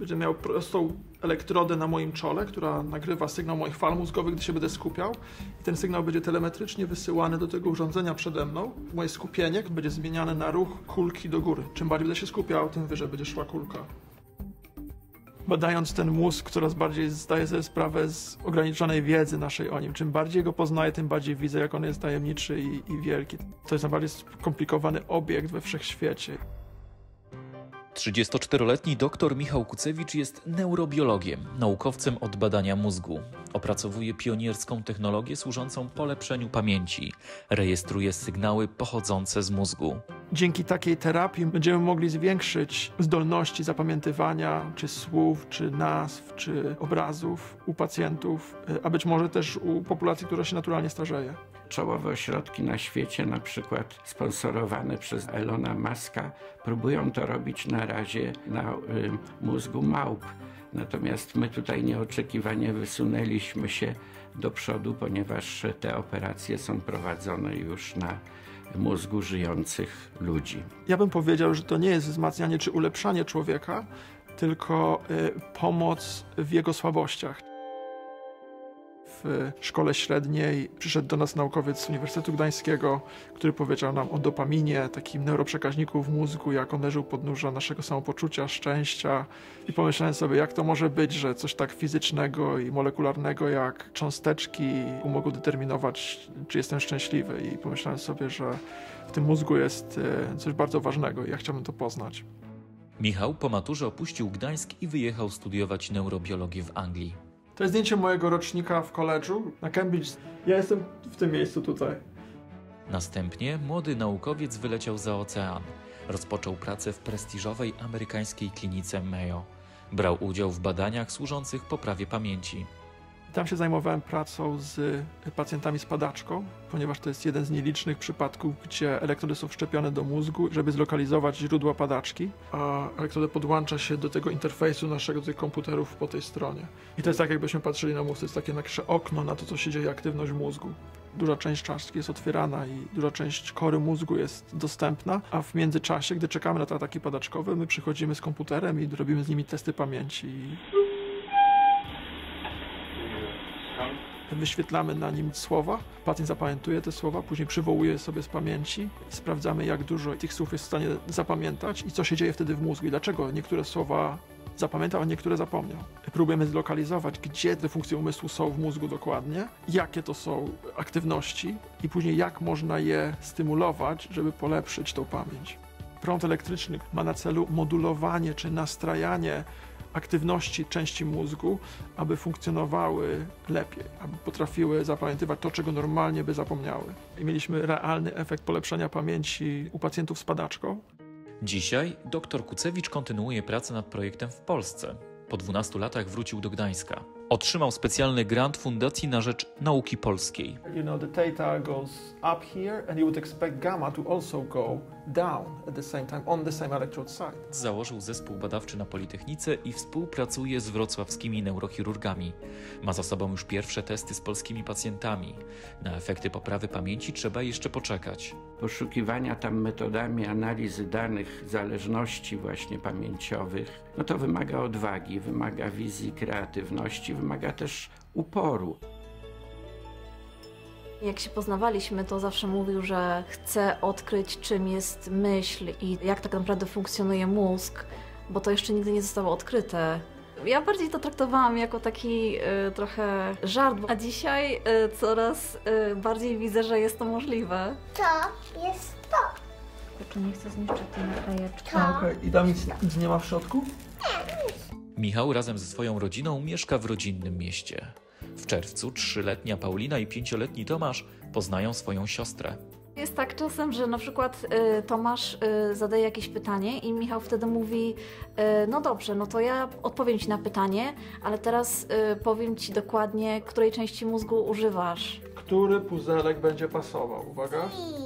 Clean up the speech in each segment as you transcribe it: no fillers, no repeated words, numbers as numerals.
Będzie miał prostą elektrodę na moim czole, która nagrywa sygnał moich fal mózgowych, gdy się będę skupiał. I ten sygnał będzie telemetrycznie wysyłany do tego urządzenia przede mną. Moje skupienie będzie zmieniane na ruch kulki do góry. Czym bardziej będę się skupiał, tym wyżej będzie szła kulka. Badając ten mózg, coraz bardziej zdaję sobie sprawę z ograniczonej wiedzy naszej o nim. Czym bardziej go poznaję, tym bardziej widzę, jak on jest tajemniczy i wielki. To jest najbardziej skomplikowany obiekt we wszechświecie. 34-letni dr Michał Kucewicz jest neurobiologiem, naukowcem od badania mózgu. Opracowuje pionierską technologię służącą polepszeniu pamięci. Rejestruje sygnały pochodzące z mózgu. Dzięki takiej terapii będziemy mogli zwiększyć zdolności zapamiętywania czy słów, czy nazw, czy obrazów u pacjentów, a być może też u populacji, która się naturalnie starzeje. Czołowe ośrodki na świecie, na przykład sponsorowane przez Elona Muska, próbują to robić na razie na mózgu małp. Natomiast my tutaj nieoczekiwanie wysunęliśmy się do przodu, ponieważ te operacje są prowadzone już na mózgu żyjących ludzi. Ja bym powiedział, że to nie jest wzmacnianie czy ulepszanie człowieka, tylko pomoc w jego słabościach. W szkole średniej przyszedł do nas naukowiec z Uniwersytetu Gdańskiego, który powiedział nam o dopaminie, takim neuroprzekaźniku w mózgu, jak on leży u podnóża naszego samopoczucia, szczęścia. I pomyślałem sobie, jak to może być, że coś tak fizycznego i molekularnego jak cząsteczki mogą determinować, czy jestem szczęśliwy. I pomyślałem sobie, że w tym mózgu jest coś bardzo ważnego i ja chciałbym to poznać. Michał po maturze opuścił Gdańsk i wyjechał studiować neurobiologię w Anglii. To jest zdjęcie mojego rocznika w college'u na Cambridge. Ja jestem w tym miejscu tutaj. Następnie młody naukowiec wyleciał za ocean. Rozpoczął pracę w prestiżowej amerykańskiej klinice Mayo. Brał udział w badaniach służących poprawie pamięci. Tam się zajmowałem pracą z pacjentami z padaczką, ponieważ to jest jeden z nielicznych przypadków, gdzie elektrody są wszczepione do mózgu, żeby zlokalizować źródła padaczki, a elektrodę podłącza się do tego interfejsu naszego tych komputerów po tej stronie. I to jest tak, jakbyśmy patrzyli na mózg, to jest takie nasze okno na to, co się dzieje, aktywność mózgu. Duża część czaszki jest otwierana i duża część kory mózgu jest dostępna, a w międzyczasie, gdy czekamy na te ataki padaczkowe, my przychodzimy z komputerem i robimy z nimi testy pamięci. Wyświetlamy na nim słowa, pacjent zapamiętuje te słowa, później przywołuje sobie z pamięci i sprawdzamy, jak dużo tych słów jest w stanie zapamiętać i co się dzieje wtedy w mózgu i dlaczego niektóre słowa zapamiętał, a niektóre zapomniał. Próbujemy zlokalizować, gdzie te funkcje umysłu są w mózgu dokładnie, jakie to są aktywności i później jak można je stymulować, żeby polepszyć tą pamięć. Prąd elektryczny ma na celu modulowanie czy nastrajanie aktywności części mózgu, aby funkcjonowały lepiej, aby potrafiły zapamiętywać to, czego normalnie by zapomniały. I mieliśmy realny efekt polepszenia pamięci u pacjentów z padaczką. Dzisiaj dr Kucewicz kontynuuje pracę nad projektem w Polsce. Po 12 latach wrócił do Gdańska. Otrzymał specjalny grant Fundacji na rzecz Nauki Polskiej. You know, the theta goes up here and you would expect gamma to also go down at the same time on the same electrode side. Założył zespół badawczy na Politechnice i współpracuje z wrocławskimi neurochirurgami. Ma za sobą już pierwsze testy z polskimi pacjentami. Na efekty poprawy pamięci trzeba jeszcze poczekać. Poszukiwania tam metodami analizy danych zależności właśnie pamięciowych, no to wymaga odwagi, wymaga wizji, kreatywności, wymaga też uporu. Jak się poznawaliśmy, to zawsze mówił, że chce odkryć, czym jest myśl i jak tak naprawdę funkcjonuje mózg, bo to jeszcze nigdy nie zostało odkryte. Ja bardziej to traktowałam jako taki trochę żart, a dzisiaj coraz bardziej widzę, że jest to możliwe. To jest to. Kurczę, nie chcę zniszczyć tej naklejeczki. Okej. I tam nic nie ma w środku? Michał razem ze swoją rodziną mieszka w rodzinnym mieście. W czerwcu 3-letnia Paulina i 5-letni Tomasz poznają swoją siostrę. Jest tak czasem, że na przykład Tomasz zadaje jakieś pytanie i Michał wtedy mówi no dobrze, no to ja odpowiem Ci na pytanie, ale teraz powiem Ci dokładnie, której części mózgu używasz. Który puzelek będzie pasował? Uwaga.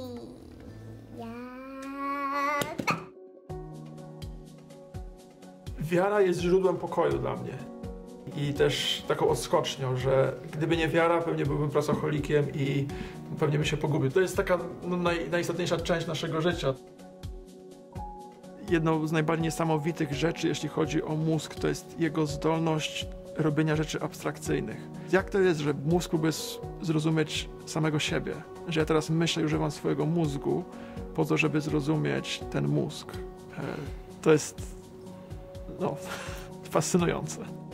Wiara jest źródłem pokoju dla mnie. I też taką odskocznią, że gdyby nie wiara, pewnie byłbym pracocholikiem i pewnie bym się pogubił. To jest taka najistotniejsza część naszego życia. jedną z najbardziej niesamowitych rzeczy, jeśli chodzi o mózg, to jest jego zdolność robienia rzeczy abstrakcyjnych. Jak to jest, że mózg próbuje zrozumieć samego siebie? Że ja teraz myślę i używam swojego mózgu po to, żeby zrozumieć ten mózg. To jest fascynujące.